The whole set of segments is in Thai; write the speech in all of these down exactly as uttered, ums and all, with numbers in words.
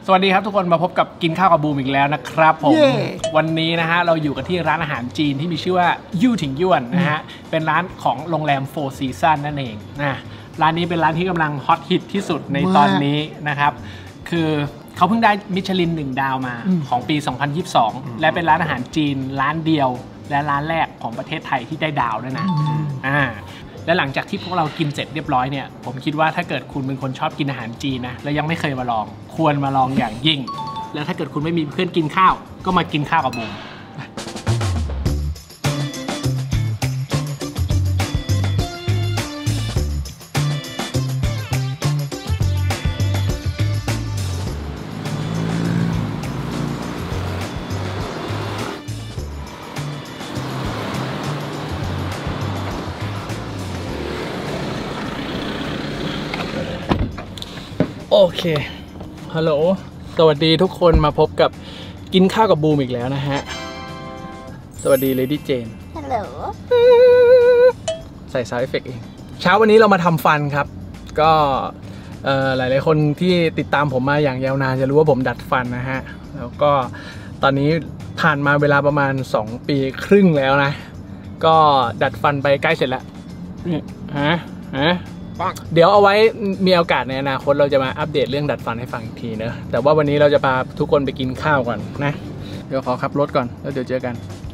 สวัสดีครับทุกคนมาพบกับกินข้าวกับบูมอีกแล้วนะครับผม yeah. วันนี้นะฮะเราอยู่กันที่ร้านอาหารจีนที่มีชื่อว่ายู่ถิงยวนนะฮะเป็นร้านของโรงแรม Four Seasons นั่นเองนะร้านนี้เป็นร้านที่กำลังฮอตฮิตที่สุดในตอนนี้นะครับคือเขาเพิ่งได้มิชลินหนึ่งดาวมาของปีสองพันยี่สิบสองและเป็นร้านอาหารจีนร้านเดียวและร้านแรกของประเทศไทยที่ได้ดาวด้วยนะอ่าและหลังจากที่พวกเรากินเสร็จเรียบร้อยเนี่ยผมคิดว่าถ้าเกิดคุณเป็นคนชอบกินอาหารจีนนะแล้วยังไม่เคยมาลองควรมาลองอย่างยิ่งแล้วถ้าเกิดคุณไม่มีเพื่อนกินข้าวก็มากินข้าวกับบูมโอเคฮัลโหลสวัสดีทุกคนมาพบกับกินข้าวกับบูมอีกแล้วนะฮะสวัสดีเลดี้เจนฮัลโหลใส่ซาวด์เอฟเฟกต์เองเช้าวันนี้เรามาทำฟันครับก็หลายๆคนที่ติดตามผมมาอย่างยาวนานจะรู้ว่าผมดัดฟันนะฮะแล้วก็ตอนนี้ผ่านมาเวลาประมาณสองปีครึ่งแล้วนะก็ดัดฟันไปใกล้เสร็จแล้วฮะฮะเดี๋ยวเอาไว้มีโอกาสในอนาคตเราจะมาอัปเดตเรื่องดัดฟันให้ฟังอีกทีเนอะแต่ว่าวันนี้เราจะพาทุกคนไปกินข้าวก่อนนะเดี๋ยวขอขับรถก่อนแล้วเดี๋ยวเจอกัน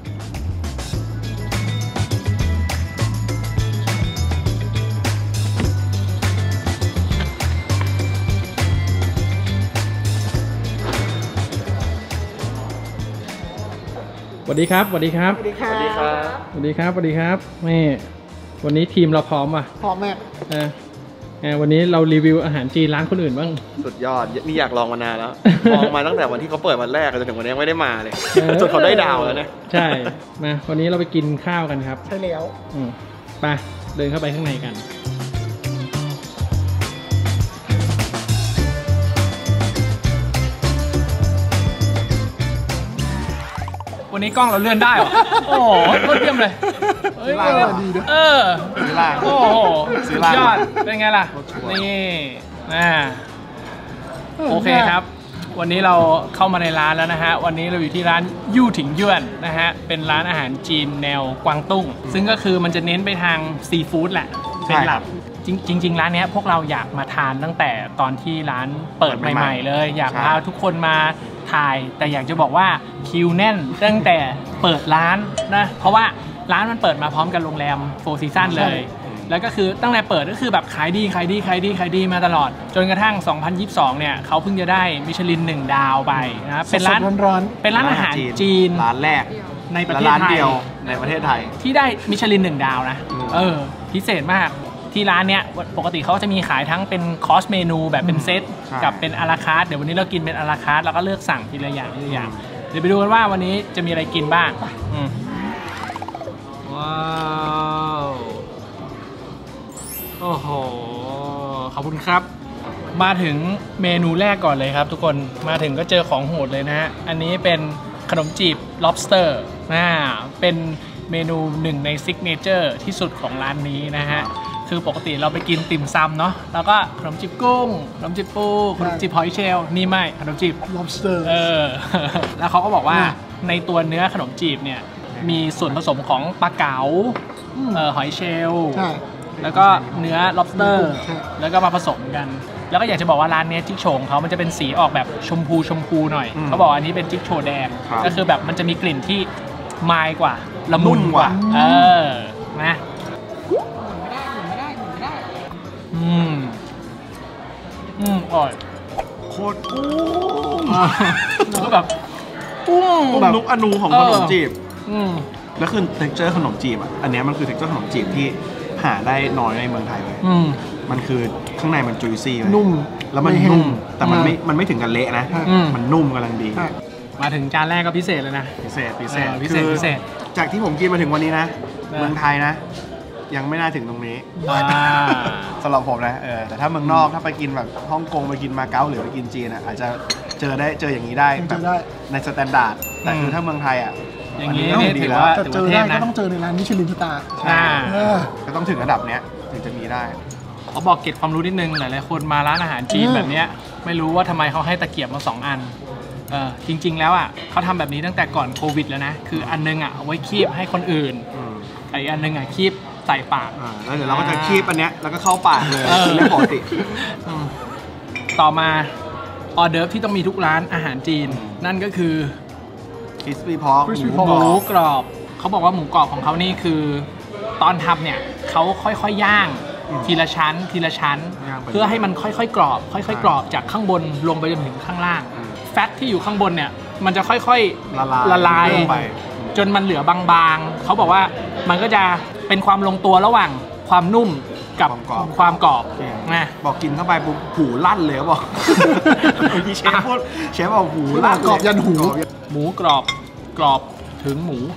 สวัสดีครับสวัสดีครับสวัสดีครับสวัสดีครับสวัสดีครับสวัสดีครับนี่วันนี้ทีมเราพร้อมป่ะพร้อมมากเออวันนี้เรารีวิวอาหารจีนร้านคนอื่นบ้างสุดยอดนี่อยากลองมานานแล้วมองมาตั้งแต่วันที่เขาเปิดวันแรกจนถึงวันนี้ไม่ได้มาเลยจนเขาได้ดาวแล้วเนี่ยใช่มาวันนี้เราไปกินข้าวกันครับใช่แล้วไปเดินเข้าไปข้างในกันวันนี้กล้องเราเลื่อนได้เหรอโอ้โหโคตรเยี่ยมเลยเฮ้ยดีด้วยเออซื้อล่างโอ้โหสุดยอดเป็นไงล่ะนี่อ่าโอเคครับวันนี้เราเข้ามาในร้านแล้วนะฮะวันนี้เราอยู่ที่ร้านยู่ถิงยวนนะฮะเป็นร้านอาหารจีนแนวกวางตุ้งซึ่งก็คือมันจะเน้นไปทางซีฟู้ดแหละเป็นหลักจริงๆร้านนี้พวกเราอยากมาทานตั้งแต่ตอนที่ร้านเปิดใหม่ๆเลยอยากพาทุกคนมาถ่ายแต่อยากจะบอกว่าคิวแน่นตั้งแต่เปิดร้านนะเพราะว่าร้านมันเปิดมาพร้อมกับโรงแรม Four Seasons เลยแล้วก็คือตั้งแต่เปิดก็คือแบบขายดีขายดีขายดีขายดีมาตลอดจนกระทั่งสองพันยี่สิบสองเนี่ยเขาเพิ่งจะได้มิชลินหนึ่งดาวไปนะครับเป็นร้านเป็นร้านอาหารจีนร้านแรกในประเทศไทยในประเทศไทยที่ได้มิชลินหนึ่งดาวนะเออพิเศษมากที่ร้านเนี้ยปกติเขาจะมีขายทั้งเป็นคอร์สเมนูแบบเป็นเซตกับเป็นอาราคาร์ทเดี๋ยววันนี้เรากินเป็นอาราคาร์ทแล้วก็เลือกสั่งทีละอย่างทีละอย่างเดี๋ยวไปดูกันว่าวันนี้จะมีอะไรกินบ้างว้าวโอ้โหขอบคุณครับมาถึงเมนูแรกก่อนเลยครับทุกคนมาถึงก็เจอของโหดเลยนะฮะอันนี้เป็นขนมจีบ lobster อ่าเป็นเมนูหนึ่งในซิกเนเจอร์ที่สุดของร้านนี้นะฮะคือปกติเราไปกินติ่มซำเนาะแล้วก็ขนมจีบกุ้งขนมจีบปูขนมจีบหอยเชลล์นี่ไม่ขนมจีบ lobster เออแล้วเขาก็บอกว่าในตัวเนื้อขนมจีบเนี่ยมีส่วนผสมของปลาเก๋าเออหอยเชลล์แล้วก็เนื้อ lobster แล้วก็มาผสมกันแล้วก็อยากจะบอกว่าร้านนี้จิ๊กโฉงเขามันจะเป็นสีออกแบบชมพูชมพูหน่อยเขาบอกอันนี้เป็นจิ๊กโฉแดงก็คือแบบมันจะมีกลิ่นที่มายกว่าละมุนกว่าเออนะอืมอืมอร่อยโคตรกุ้งก็แบบกุ้งแบบนุกอนูของขนมจีบแล้วคือ texture ขนมจีบอ่ะอันนี้มันคือ texture ขนมจีบที่หาได้น้อยในเมืองไทยเลยมันคือข้างในมันจุยซี่นุ่มแล้วมันนุ่มแต่มันไม่มันไม่ถึงกันเละนะมันนุ่มกำลังดีมาถึงจานแรกก็พิเศษเลยนะพิเศษพิเศษพิเศษพิเศษจากที่ผมกินมาถึงวันนี้นะเมืองไทยนะยังไม่น่าถึงตรงนี้สำหรับผมนะเออแต่ถ้าเมืองนอกถ้าไปกินแบบฮ่องกงไปกินมาเก๊าหรือไปกินจีนอ่ะอาจจะเจอได้เจออย่างนี้ได้แบบในสแตนดาร์ดแต่คือถ้าเมืองไทยอ่ะอย่างนี้ถือว่าจะเจอได้ก็ต้องเจอในร้านมิชลินสตาร์ก็ต้องถึงระดับเนี้ยถึงจะมีได้เขาบอกเก็บความรู้นิดนึงหลายๆคนมาร้านอาหารจีนแบบเนี้ยไม่รู้ว่าทำไมเขาให้ตะเกียบมาสองอันเออจริงๆแล้วอ่ะเขาทำแบบนี้ตั้งแต่ก่อนโควิดแล้วนะคืออันนึงอ่ะเอาไว้คีบให้คนอื่นไออันนึงอ่ะคีบใส่ปากแล้วเดี๋ยวเราก็จะคีบอันเนี้ยแล้วก็เข้าปากเลยเป็นเรื่องปกติต่อมาออเดิร์ฟที่ต้องมีทุกร้านอาหารจีนนั่นก็คือคริสปี้พอกหมูกรอบเขาบอกว่าหมูกรอบของเขานี่คือตอนทำเนี่ยเขาค่อยๆย่างทีละชั้นทีละชั้นเพื่อให้มันค่อยๆกรอบค่อยๆกรอบจากข้างบนลงไปจนถึงข้างล่างแฟตที่อยู่ข้างบนเนี่ยมันจะค่อยๆละลายละลายจนมันเหลือบางๆเขาบอกว่ามันก็จะเป็นความลงตัวระหว่างความนุ่มกับความกรอบนะบอกกินเข้าไปปุ๊บหูลั่นเลยบอกเชฟพูดเชฟบอกหูลั่นกรอบยันหูหมูกรอบกรอบถึงหมู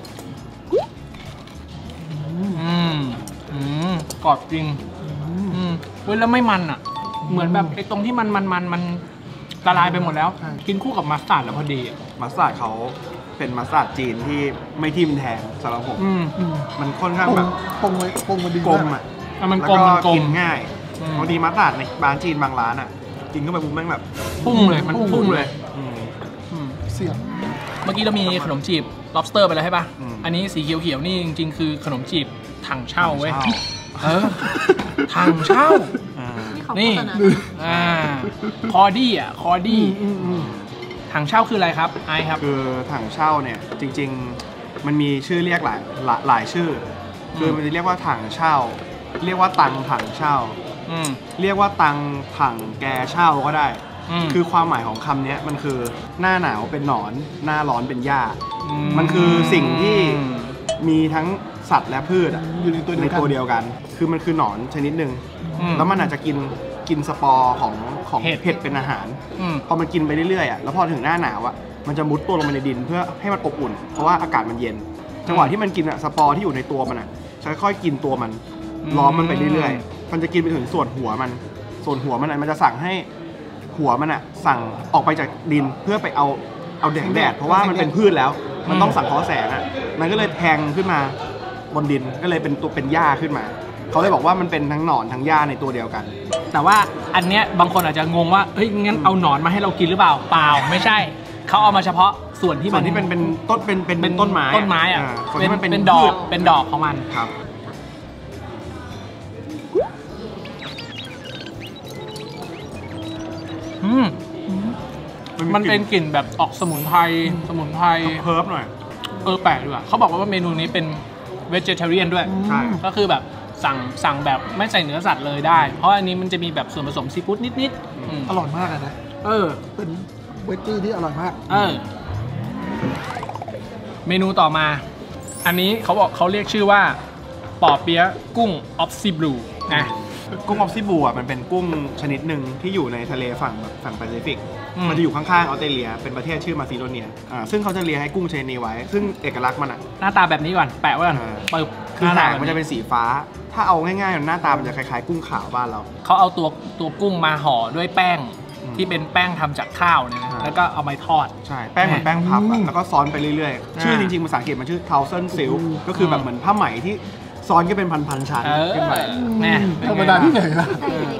อืมอืมกรอบจริงอืมเว้ยแล้วไม่มันอ่ะเหมือนแบบไอ้ตรงที่มันมันมันมันละลายไปหมดแล้วกินคู่กับมัสตาร์ดแล้วพอดีมัสตาร์ดเขาเป็นมัสตาร์ดจีนที่ไม่ทิ่มแทงสำหรับผมมันค่อนข้างแบบปงเลยปงมันดีกลมอ่ะมันกลมมันกลมกินง่ายบางทีมัสตาร์ดในร้านจีนบางร้านอ่ะกินเข้าไปปุ๊บแม่งแบบพุ่งเลยมันพุ่งเลยเสียงเมื่อกี้เรามีขนมจีบ lobster ไปแล้วใช่ป่ะอันนี้สีเขียวๆนี่จริงๆคือขนมจีบถังเช่าเว้ยเออถังเช่านี่อ่าคอดี้อ่ะคอดี้ถังเช่าคืออะไรครับไอครับคือถังเช่าเนี่ยจริงๆมันมีชื่อเรียกหลายหลายชื่อคือมันจะเรียกว่าถังเช่าเรียกว่าตังถังเช่าเรียกว่าตังถังแกเช่าก็ได้คือความหมายของคำนี้มันคือหน้าหนาวเป็นหนอนหน้าร้อนเป็นหญ้ามันคือสิ่งที่มีทั้งสัตว์และพืชอยู่ในตัวในตัวเดียวกันคือมันคือหนอนชนิดหนึ่งแล้วมันอาจจะกินกินสปอร์ของของเห็ดเป็นอาหารพอมันกินไปเรื่อยๆอ่ะแล้วพอถึงหน้าหนาวอ่ะมันจะมุดตัวลงไปในดินเพื่อให้มันอบอุ่นเพราะว่าอากาศมันเย็นจังหวะที่มันกินอ่ะสปอร์ที่อยู่ในตัวมันอ่ะจะค่อยๆกินตัวมันล้อมมันไปเรื่อยๆมันจะกินไปถึงส่วนหัวมันส่วนหัวมันอ่ะมันจะสั่งให้หัวมันอ่ะสั่งออกไปจากดินเพื่อไปเอาเอาแดดแดดเพราะว่ามันเป็นพืชแล้วมันต้องสังเคราะห์แสงอ่ะมันก็เลยแทงขึ้นมาบนดินก็เลยเป็นตัวเป็นหญ้าขึ้นมาเขาเลยบอกว่ามันเป็นทั้งหนอนทั้งหญ้าในตัวเดียวกันแต่ว่าอันเนี้ยบางคนอาจจะงงว่าเฮ้ยงั้นเอาหนอนมาให้เรากินหรือเปล่าเปล่าไม่ใช่เขาเอามาเฉพาะส่วนที่มันที่เป็นเป็นต้นเป็นเป็นต้นไม้ต้นไม้อ่ะเป็นเป็นดอกเป็นดอกของมันครับอืมมันเป็นกลิ่นแบบออกสมุนไพรสมุนไพรเพิร์ฟหน่อยเออแปลกดีว่ะเขาบอกว่าเมนูนี้เป็น vegetarian ด้วยก็คือแบบสั่งสั่งแบบไม่ใส่เนื้อสัตว์เลยได้เพราะอันนี้มันจะมีแบบส่วนผสมซีฟู้ดนิดๆอร่อยมากนะเออเป็นเวจจี้ที่อร่อยมากเออเมนูต่อมาอันนี้เขาบอกเขาเรียกชื่อว่าปอเปี๊ยะกุ้งออฟซิบลูนะกุ้งออฟซิบลูอ่ะมันเป็นกุ้งชนิดหนึ่งที่อยู่ในทะเลฝั่งฝั่งแปซิฟิกมันจะอยู่ข้างๆออสเตรเลียเป็นประเทศชื่อมาซิโดเนียอ่าซึ่งเขาจะเลี้ยงให้กุ้งชนิดนี้ไว้ซึ่งเอกลักษณ์มันอ่ะหน้าตาแบบนี้ก่อนแปะไว้ก่อนปึ๊บคือหางมันจะเป็นสีฟ้าถ้าเอาง่ายๆหน้าตามันจะคล้ายๆกุ้งขาวบ้านเราเขาเอาตัวตัวกุ้งมาห่อด้วยแป้งที่เป็นแป้งทำจากข้าวเนี่ยแล้วก็เอาไปทอดใช่แป้งเหมือนแป้งพับแล้วก็ซ้อนไปเรื่อยๆชื่อจริงๆภาษาอังกฤษมันชื่อ thousand silk ก็คือแบบเหมือนผ้าไหมที่ซ้อนก็เป็นพันๆชั้นขึ้นไปแน่ธรรมดาที่ไหนล่ะ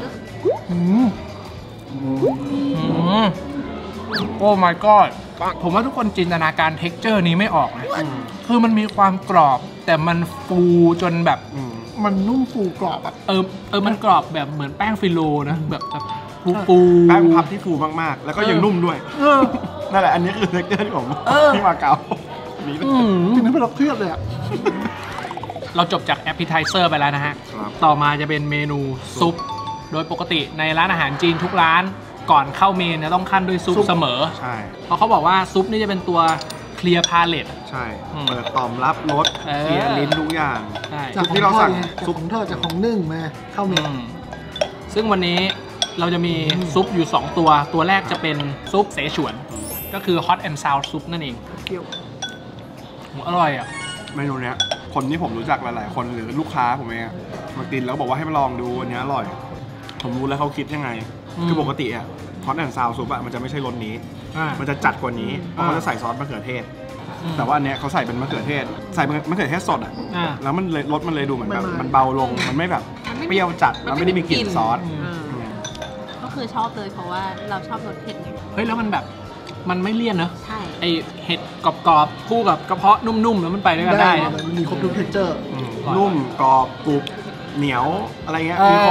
โอ้ my god ผมว่าทุกคนจินตนาการเท็กเจอร์นี้ไม่ออกนะคือมันมีความกรอบแต่มันฟูจนแบบมันนุ่มฟูกรอบอ่ะเออเออมันกรอบแบบเหมือนแป้งฟิโลนะแบบแบบฟูฟูแป้งพับที่ฟูมากๆแล้วก็ยังนุ่มด้วยนั่นแหละอันนี้คือเท็กเจอร์ที่ผมที่มาเก๊านี่กินให้เราเครียดเลยอ่ะเราจบจากแอปเปิลไทเซอร์ไปแล้วนะฮะต่อมาจะเป็นเมนูซุปโดยปกติในร้านอาหารจีนทุกร้านก่อนเข้าเมนจะต้องขั้นด้วยซุปเสมอใช่เพราะเขาบอกว่าซุปนี่จะเป็นตัวเคลียร์พาเลตใช่เปิดต่อมรับรสเคลียร์ลิ้นทุกอย่างจากที่เราสั่งซุปของเธอจากของนึ่งมาเข้าเมนซึ่งวันนี้เราจะมีซุปอยู่สองตัวตัวแรกจะเป็นซุปเสฉวนก็คือ hot and sour ซุปนั่นเองเปรี้ยวอร่อยอ่ะเมนูเนี้ยคนที่ผมรู้จักหลายๆคนหรือลูกค้าผมเองมากินแล้วบอกว่าให้มาลองดูอันนี้อร่อยผมรู้แล้วเขาคิดยังไงคือปกติอ่ะฮอตแอนด์ซาวซุปอ่ะมันจะไม่ใช่รสนี้มันจะจัดกว่านี้เพราะเขาจะใส่ซอสมะเขือเทศแต่ว่าอันเนี้ยเขาใส่เป็นมะเขือเทศใส่มะเขือเทศสดอ่ะแล้วมันเลยรสมันเลยดูเหมือนแบบมันเบาลงมันไม่แบบมันไม่เปรี้ยวจัดแล้วไม่ได้มีกลิ่นซอสก็คือชอบเลยเพราะว่าเราชอบรสเผ็ดไงเฮ้ยแล้วมันแบบมันไม่เลี่ยนเนอะใช่ไอเห็ดกรอบๆคู่กับกระเพาะนุ่มๆแล้วมันไปด้วยกันได้มันมีครบทุกเท็กเจอร์นุ่มกรอบกรุบเหนียวอะไรเงี้ยมีครบ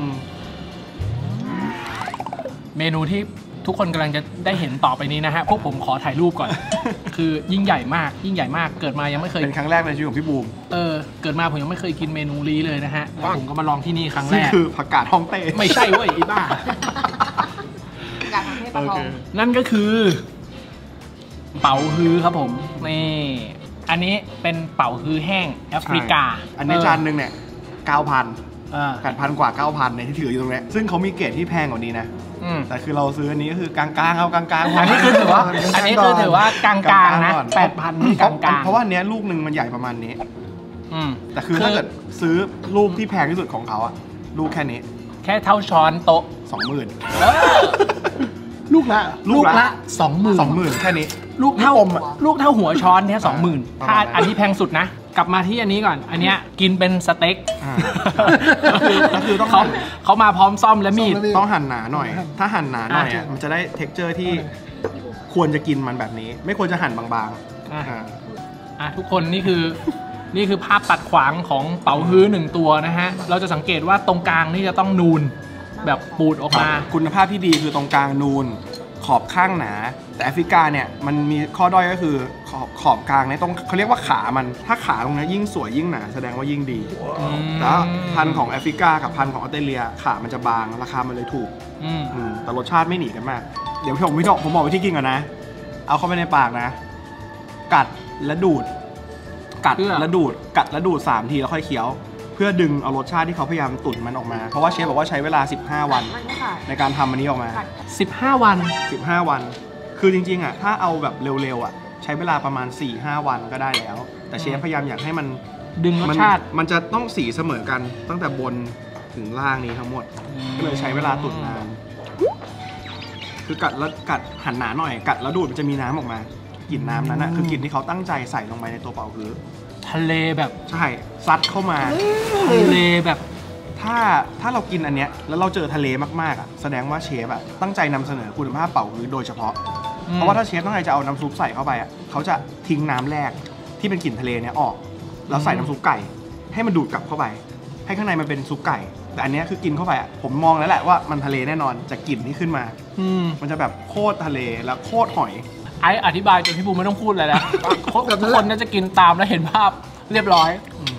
เมนูที่ทุกคนกำลังจะได้เห็นต่อไปนี้นะฮะพวกผมขอถ่ายรูปก่อน คือยิ่งใหญ่มากยิ่งใหญ่มากเกิดมายังไม่เคยเป็นครั้งแรกในชีวิตของพี่บูมเออเกิดมาผมยังไม่เคยกินเมนูนี้เลยนะฮะผมก็มาลองที่นี่ครั้งแรกคือผักกาดฮ่องเต้ไม่ใช่เว้ยอีบ้ากาดของเทพปลาทองนั่นก็คือเป๋าฮื้อครับผมนี่อันนี้เป็นเป๋าฮื้อแห้งแอฟริกาอันนี้จานหนึ่งเนี่ยเก้าพันแปดพันกว่าเก้าพันในที่ถืออยู่ตรงนี้ซึ่งเขามีเกรดที่แพงกว่านี้นะแต่คือเราซื้ออันนี้ก็คือกลางๆเอากลางๆอันนี้คือถือว่าอันนี้คือถือว่ากลางๆนะแปดพันนี่กลางๆเพราะว่าเนี้ยลูกหนึ่งมันใหญ่ประมาณนี้แต่คือถ้าเกิดซื้อลูกที่แพงที่สุดของเขาอะลูกแค่นี้แค่เท่าช้อนโต๊ะสองหมื่นลูกละลูกละสองหมื่นสองหมื่นแค่นี้ลูกเท่าลูกเท่าหัวช้อนเนี่ยสองหมื่นถ้าอันนี้แพงสุดนะกลับมาที่อันนี้ก่อนอันเนี้ยกินเป็นสเต็กก็คือต้องเขาเขามาพร้อมซ่อมและมีดต้องหั่นหนาหน่อยถ้าหั่นหนาหน่อยมันจะได้เท็กเจอร์ที่ควรจะกินมันแบบนี้ไม่ควรจะหั่นบางๆอ่ะทุกคนนี่คือนี่คือภาพตัดขวางของเป๋าฮื้อหนึ่งตัวนะฮะเราจะสังเกตว่าตรงกลางนี่จะต้องนูนแบบปูดออกมาคุณภาพที่ดีคือตรงกลางนูนขอบข้างหนาแต่แอฟริกาเนี่ยมันมีข้อด้อยก็คือขอบขอบกลางเนี่ยต้องเขาเรียกว่าขามันถ้าขาตรงนี้ยิ่งสวยยิ่งหนาแสดงว่ายิ่งดีแล้วพันธุ์ของแอฟริกากับพันธุ์ของออสเตรเลียขามันจะบางราคามันเลยถูกแต่รสชาติไม่หนีกันมากเดี๋ยวผมพี่ถกผมบอกวิธีกินก่อนนะเอาเข้าไปในปากนะกัดและดูดกัดและดูดกัดและดูดสามทีแล้วค่อยเคี้ยวเพื่อดึงเอารสชาติที่เขาพยายามตุ๋นมันออกมาเพราะว่าเชฟบอกว่าใช้เวลาสิบห้าวันในการทำอันนี้ออกมาสิบห้าวันสิบห้าวันคือจริงๆอ่ะถ้าเอาแบบเร็วๆอ่ะใช้เวลาประมาณ สี่ห้า วันก็ได้แล้วแต่เชฟพยายามอยากให้มันดึงรสชาติมันจะต้องสีเสมอกันตั้งแต่บนถึงล่างนี้ทั้งหมดก็เลยใช้เวลาตุ๋นนานคือกัดแล้วกัดหั่นหนาหน่อยกัดแล้วดูดมันจะมีน้ำออกมากลิ่นน้ำนั้นนะคือกลิ่นที่เขาตั้งใจใส่ลงไปในตัวเป๋าฮื้อทะเลแบบใช่ซัดเข้ามาทะเลแบบถ้าถ้าเรากินอันเนี้ยแล้วเราเจอทะเลมากๆอ่ะแสดงว่าเชฟอ่ะตั้งใจนำเสนอคุณภาพเป๋าฮื้อโดยเฉพาะเพราะว่าถ้าเชฟตั้งใจจะเอาน้ำซุปใส่เข้าไปอ่ะเขาจะทิ้งน้ำแรกที่เป็นกลิ่นทะเลเนี้ยออกแล้วใส่น้ำซุปไก่ให้มันดูดกลับเข้าไปให้ข้างในมันเป็นซุปไก่แต่อันเนี้ยคือกินเข้าไปอ่ะผมมองแล้วแหละว่ามันทะเลแน่นอนจากกลิ่นที่ขึ้นมามันจะแบบโคตรทะเลแล้วโคตรหอยไอ้อธิบายจนพี่บูมไม่ต้องพูดอะไรแล้วทุกคนน่าจะกินตามแล้วเห็นภาพเรียบร้อย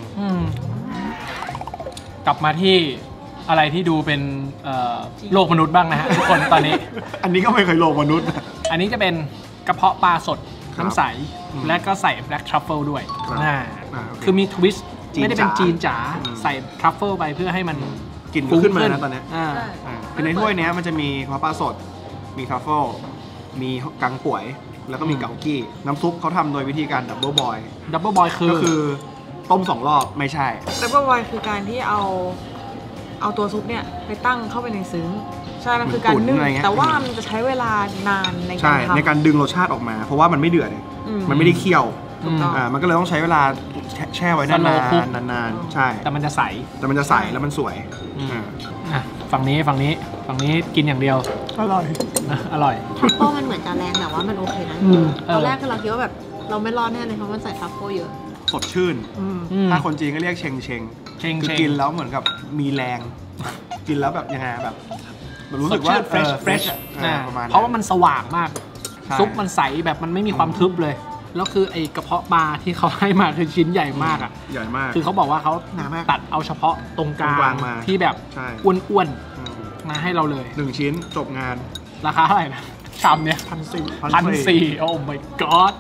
กลับมาที่อะไรที่ดูเป็นโลกมนุษย์บ้างนะฮะทุกคนตอนนี้อันนี้ก็ไม่เคยโลกมนุษย์อันนี้จะเป็นกระเพาะปลาสดน้ำใสและก็ใส่แบล็กทรัฟเฟิลด้วยคือมีทวิสต์ไม่ได้เป็นจีนจ๋าใส่ทรัฟเฟิลไปเพื่อให้มันกลิ่นขึ้นมานะตอนนี้คือในถ้วยนี้มันจะมีกระเพาะปลาสดมีทรัฟเฟิลมีกังป่วยแล้วก็มีเกากี้น้ำซุปเขาทำโดยวิธีการดับเบิลบอยดับเบิลบอยคือก็คือต้มสองรอบไม่ใช่ดับเบิลบอยคือการที่เอาเอาตัวซุปเนี่ยไปตั้งเข้าไปในซึ้งใช่มันคือการนึ่งแต่ว่ามันจะใช้เวลานานในการทำในการดึงรสชาติออกมาเพราะว่ามันไม่เดือดมันไม่ได้เคี่ยวอ่ามันก็เลยต้องใช้เวลาแช่ไว้นานๆนานๆใช่แต่มันจะใสแต่มันจะใสแล้วมันสวยอ่ะฝั่งนี้ฝั่งนี้ฝั่งนี้กินอย่างเดียวอร่อยอร่อยทัฟเฟิลมันเหมือนจะแรงแต่ว่ามันโอเคนะตอนแรกคือเราคิดว่าแบบเราไม่รอดแน่เลยเพราะมันใส่ทัฟเฟิลเยอะสดชื่นถ้าคนจีนก็เรียกเชงเชงคือกินแล้วเหมือนกับมีแรงกินแล้วแบบยังไงแบบรู้สึกว่าเฟรชเฟรชเพราะว่ามันสว่างมากซุปมันใสแบบมันไม่มีความทึบเลยแล้วคือไอ้กระเพาะปลาที่เขาให้มาคือชิ้นใหญ่มากอ่ะใหญ่มากคือเขาบอกว่าเขาตัดเอาเฉพาะตรงกลางที่แบบอ้วนๆมาให้เราเลยหนึ่งชิ้นจบงานราคาเท่าไหร่นะชามเนี้ยพันสี่พันสี่โอ้ my god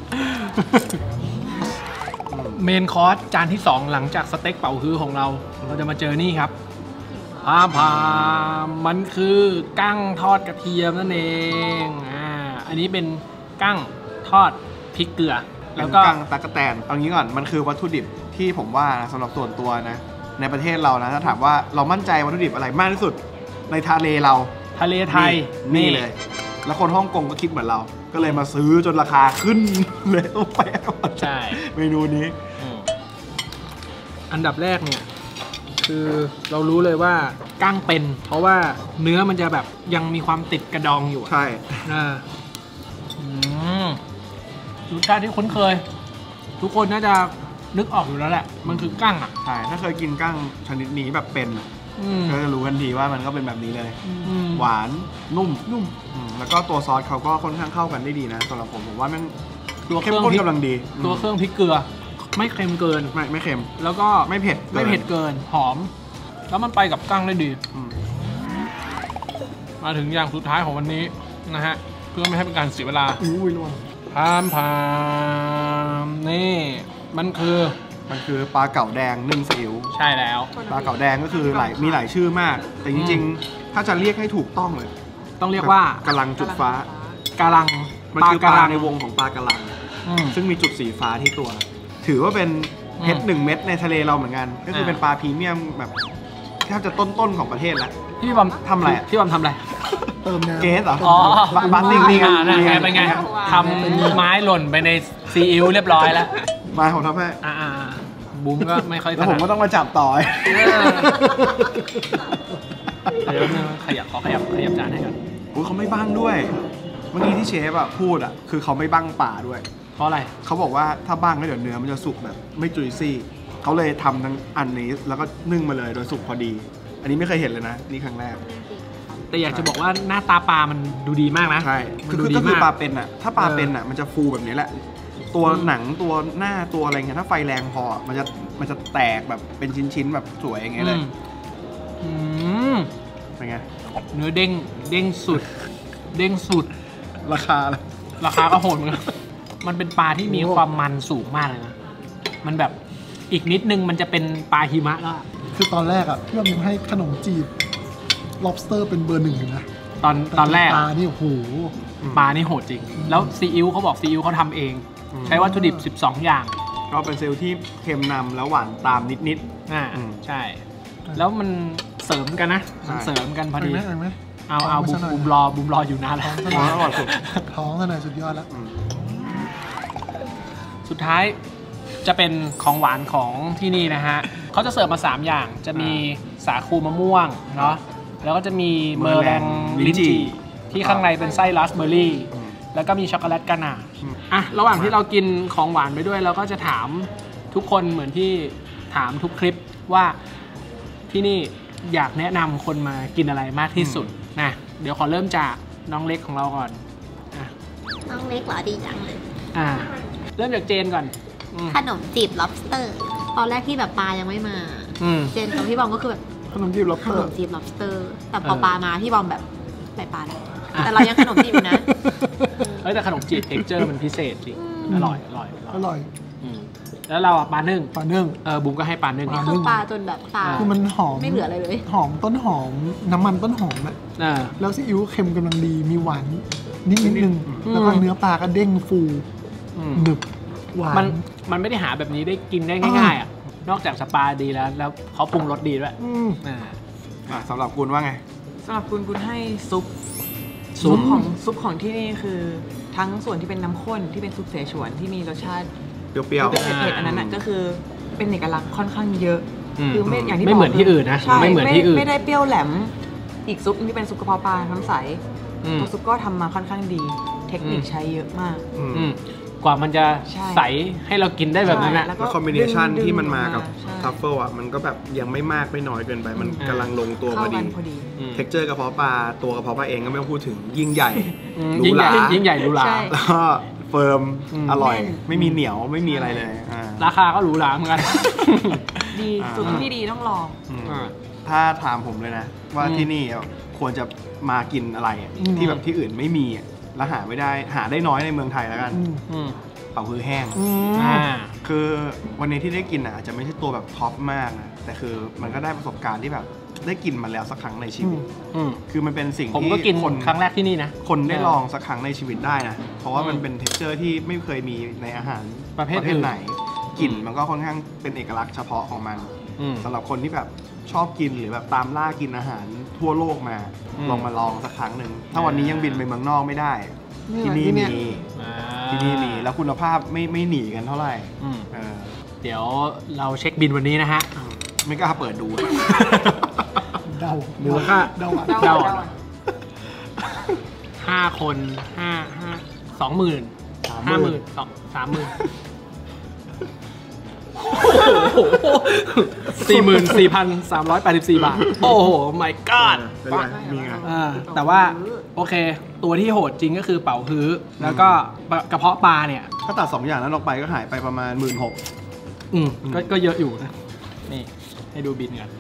เมนคอร์สจานที่สองหลังจากสเต็กเป๋าฮื้อของเราเราจะมาเจอนี่ครับพาพามันคือกั้งทอดกระเทียมนั่นเองอ่าอันนี้เป็นกั้งทอดพริกเกลือแล้วก็กั้งตะกะแตนเอางี้ก่อนมันคือวัตถุดิบที่ผมว่านะสำหรับส่วนตัวนะในประเทศเรานะถ้าถามว่าเรามั่นใจวัตถุดิบอะไรมากที่สุดในทะเลเราทะเลไทยนี่เลยแล้วคนฮ่องกงก็คิดเหมือนเราก็เลยมาซื้อจนราคาขึ้นเลยต้องไปใช่เมนูนี้อันดับแรกเนี่ยคือเรารู้เลยว่าก้างเป็น เพราะว่าเนื้อมันจะแบบยังมีความติดกระดองอยู่ใช่อ่าอืมรสชาติที่คุ้นเคย ทุกคนน่าจะนึกออกอยู่แล้วแหละ มันคือกั้งอ่ะใช่ถ้าเคยกินกั้งชนิดนี้แบบเป็นอะอืมก็จะรู้ทันทีว่ามันก็เป็นแบบนี้เลยอืมหวานนุ่มนุ่มอืมแล้วก็ตัวซอสเขาก็ค่อนข้างเข้ากันได้ดีนะสำหรับผมผมว่ามันตัวเคเข้รื่มองข้นพริกกำลังดีตัวเครื่องพริกเกลือ ไม่เค็มเกินไม่ไม่เค็มแล้วก็ไม่เผ็ดไม่เผ็ดเกิน หอม แล้วมันไปกับกั้งได้ดีอืมมาถึงอย่างสุดท้ายของวันนี้นะฮะ เพื่อไม่ให้เป็นการเสียเวลาอุ้ยระวังพามพามนี่มันคือมันคือปลาเก๋าแดงนึ่งซีอิ๊วใช่แล้วปลาเก๋าแดงก็คือหลายมีหลายชื่อมาก แต่จริงๆ ถ้าจะเรียกให้ถูกต้องเลยต้องเรียกว่ากะลังจุดฟ้ากาลังมันคือปลาในวงของปลากะลังอืมซึ่งมีจุดสีฟ้าที่ตัว ถือว่าเป็นเพชรหนึ่งเม็ดในทะเลเราเหมือนกัน ก็คืออ่าเป็นปลาพรีเมียมแบบแทบจะต้นๆของประเทศแล้วพี่บอมทำอะไรอะพี่บอมทำอะไรเติมน้ำเกสเหรออ๋อปลาปลาติงนี่ไงอ่านั่นไงเป็นไงทำไม้หล่นไปในซีอิ๊วเรียบร้อยแล้วมาผมทำให้อ่าๆบุ้มก็ไม่ค่อยถแล้วนัดผมก็ต้องมาจับต่อเดี๋ยวนึงขยับขอขยับขยับจานให้ก่อนโอ้ยเขาไม่บั้งด้วย เมื่อกี้ที่เชฟอะพูดอะคือเขาไม่บั้งป่าด้วยเพราะอะไรเขาบอกว่าถ้าบั้งแล้วเดี๋ยวเนื้อมันจะสุกแบบไม่จุยซี่เขาเลยทำทั้งอันนี้แล้วก็นึ่งมาเลยโดยสุกพอดี อันนี้ไม่เคยเห็นเลยนะนี่ครั้งแรกแต่อยากจะบอกว่าหน้าตาปลามันดูดีมากนะใช่มันคือดูคือดีก็คือมากปลาเป็นอะถ้าปลาเออเป็นอะมันจะฟูแบบนี้แหละ ตัวหนังตัวหน้าตัวอะไรเงี้ยถ้าไฟแรงพอมันจะมันจะแตกแบบเป็นชิ้นๆแบบสวยอย่างเงี้ยเลยอืมเป็นไงเนื้อเด้งเด้งสุด เด้งสุดราคาล่ะราคาก็โหดเหมือนกันมันเป็นปลาที่มีความมันสูงมากเลยนะ มันแบบอีกนิดนึงมันจะเป็นปลาหิมะแล้วอะคือตอนแรกอ่ะพี่บอมยังให้ขนมจีบ lobster เป็นเบอร์หนึ่งอยู่นะตอนตอนแรกปอะลานี่โอ้โหปลานี่โหดจริง แล้วซีอิ๊วเขาบอกซีอิ๊วเขาทำเอง ใช้วัตถุดิบ สิบสอง อย่างก็เป็นเซลล์ที่เค็มนำแล้วหวานตามนิดอ่าอืมใช่ แล้วมันเสริมกันนะใช่มันเสริมกันพอเอาดีไหมเอาไหมเอาเอาเอาบุซะหน่อยมบุมรอบุมรออยู่นานแล้วๆอ๋ออร่อยสุดท้องขนาดสุดยอดแล้วอืมสุดท้ายจะเป็นของหวานของที่นี่นะฮะเขาจะเสิร์ฟมา สาม อย่าง จะมีสาคูมะม่วงเนาะ แล้วก็จะมีเมอร์แรงลิ้นจี่ที่ข้างในเป็นไส้ราสเบอร์รี่อืมแล้วก็มีช็อกโกแลตกานาอืมอ่ะ ระหว่างที่เรากินของหวานไปด้วยเราก็จะถามทุกคนเหมือนที่ถามทุกคลิปว่าที่นี่อยากแนะนำคนมากินอะไรมากที่สุดนะ เดี๋ยวขอเริ่มจากน้องเล็กของเราก่อนอ่ะน้องเล็กเหรอดีจังเลยอ่า เริ่มจากเจนก่อนอืมขนมจีบ lobster ตอนแรกที่แบบปลายังไม่มาอืมเจนกับพี่บอมก็คือแบบขนมจีบล็อบขเตอนมร์จีบ lobster แต่พอเออปลามาพี่บอมแบบไปปลาแล้วอ่ะแต่เรายังขนมจีบอยู่นะเฮ้ยแต่ขนมจีบเท็กเจอร์มันพิเศษจริงอร่อยอร่อยออร่อยร่อยอืมแล้วเราอ่ะปลานึ่งปลานึ่งเออบุ้มก็ให้ปลานึ่งนี่คือปลาจนแบบปลาคือมันหอมไม่เหลืออะไรเลยหอมต้นหอมน้ำมันต้นหอมอะเออแล้วซีอิ๊วเค็มกำลังดีมีหวานนิดนิดนึงอืมแล้วก็เนื้อปลาก็เด้งฟูอืมหนึบหวานมันมันไม่ได้หาแบบนี้ได้กินได้ง่ายๆอ่ะนอกจากสปาดีแล้ว แล้วเขาปรุงรสดีด้วยอืมอ่าอ่ะสำหรับคุณว่าไงสำหรับคุณคุณให้ซุปซุปของซุปของที่นี่คือทั้งส่วนที่เป็นน้ำข้นที่เป็นซุปเสฉวนที่มีรสชาติเปรี้ยวที่เป็นเผ็ดๆอันนั้นน่ะก็คือเป็นเอกลักษณ์ค่อนข้างเยอะอืมคือไม่อย่างที่ไม่เหมือนบกที่อื่นนะใช่ไม่เหมือนที่อื่นไม่ได้เปรี้ยวแหลม อีกซุปที่เป็นซุปกระเพาะปลาน้ำใสอืมตัวซุปก็ทำมาค่อนข้างดี เทคนิคใช้เยอะมากๆอืมอืมกว่ามันจะใช่ใสให้เรากินได้แบบนั้นอ่ะใช่แล้วคอมบิเนชันดึงๆที่มันมากับใช่ทัฟเฟิลอ่ะมันก็แบบยังไม่มากไม่น้อยเกินไป มันอืมกำลังลงตัวพเข้าอกัดีนพอดีอืมเท็กเจอร์กระเพาะปลาตัวกระเพาะปลาเองก็ไม่ต้องพูดถึงยิ่งใหญ่อืมหรูยิ่งหใหญ่รายิ่งใหญ่หรูหราใช่แล้วก็เฟิร์มอืมอร่อยแน่นไม่มีเหนียวไม่มีอะไรเลยอ่าราคาก็หรูหราเหมือนกันดีอ่าสูตรที่ดีต้องลองอืมอ่าถ้าถามผมเลยนะ ว่าอืมที่นี่ควรจะมากินอะไรอ่ะอืมที่แบบที่อื่นไม่มีอ่ะแล้วหาไม่ได้หาได้น้อยในเมืองไทยแล้วกันอืมอืมเป่าฮือแห้งอืมอ่าคือวันนี้ที่ได้กินอ่ะอาจจะไม่ใช่ตัวแบบท็อปมากนะแต่คือมันก็ได้ประสบการณ์ที่แบบได้กินมาแล้วสักครั้งในชีวิตอืมคือมันเป็นสิ่งผมที่ก็กินคนครั้งแรกที่นี่นะคนได้ลองสักครั้งในชีวิตได้นะ เพราะว่ามันอืมเป็นเท็กเจอร์ที่ไม่เคยมีในอาหารประเภทอื่นไหนกลิ่นมันก็ค่อนข้างเป็นเอกลักษณ์เฉพาะของมันอืมสำหรับคนที่แบบชอบกินหรือแบบตามล่ากินอาหารทั่วโลกมาอืมลองมาลองสักครั้งหนึ่งถ้าวันนี้ยังบินไปเมืองนอกไม่ได้เนี่ยที่นี่ที่เนี่มียอ่าที่นี่มีแล้วคุณภาพไม่ไม่หนีกันเท่าไหร่อืมเออเดี๋ยวเราเช็คบินวันนี้นะฮะไม่กล้าเปิดดูเดามูลค่าเดาอะเดาเดาเดาห้าคนห้าห้าสองหมื่นห้าหมื่นสองสามหมื่นสี่หมื่นสี่พันสามร้อยแปดสิบสี่บาท โอ้โห my god เป็นไงมีไงอ่าแต่ว่าโอเค ตัวที่โหดจริงก็คือเป๋าฮื้อแล้วก็กระเพาะปลาเนี่ยถ้าตัดสองอย่างนั้นออกไปก็หายไปประมาณหมื่นหกอืมก็ก็เยอะอยู่นะ นี่ให้ดูบินกัน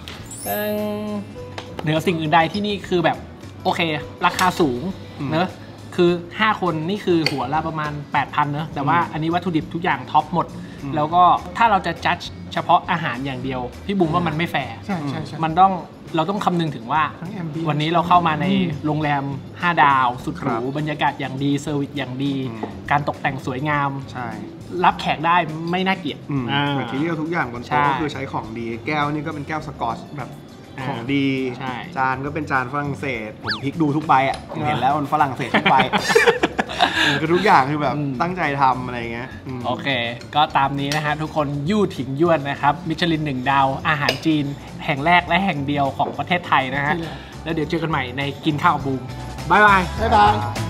เหนือสิ่งอื่นใดที่นี่คือแบบโอเค ราคาสูงเนอะคือห้าคนนี่คือหัวละประมาณ แปดพัน เนอะแต่ว่าอันนี้วัตถุดิบทุกอย่างท็อปหมด แล้วก็ถ้าเราจะจัดเฉพาะอาหารอย่างเดียว พี่บุ๋มว่ามันไม่แฟร์ใช่ใช่ใช่มันต้องเราต้องคำนึงถึงว่าทั้ง ambience วันนี้เราเข้ามาในโรงแรมห้าดาวสุดหครัรูบบรรยากาศอย่างดีเซอร์วิสอย่างดีอืมการตกแต่งสวยงามใช่รับแขกได้ไม่น่าเกลียดอืมอ่าแมทเทียลทุกอย่างบนใช่โต๊ะก็คือใช้ของดี แก้วนี่ก็เป็นแก้วสกอตแบบอ่าของดีใช่จานก็เป็นจานฝรั่งเศส ผมพลิกดูทุกใบอ่ะผมเห็นแล้วมันฝรั่งเศสทุกใบเออคือทุกอย่างคือแบบอืมตั้งใจทำอะไรเงี้ยอืมโอเค ก็ตามนี้นะฮะทุกคนยู่ถิงยวนนะครับ มิชลินหนึ่งดาว อาหารจีน แห่งแรกและแห่งเดียวของประเทศไทยนะฮะ แล้วเดี๋ยวเจอกันใหม่ในกินข้าวกับบูม บ๊ายบายบ๊ายบาย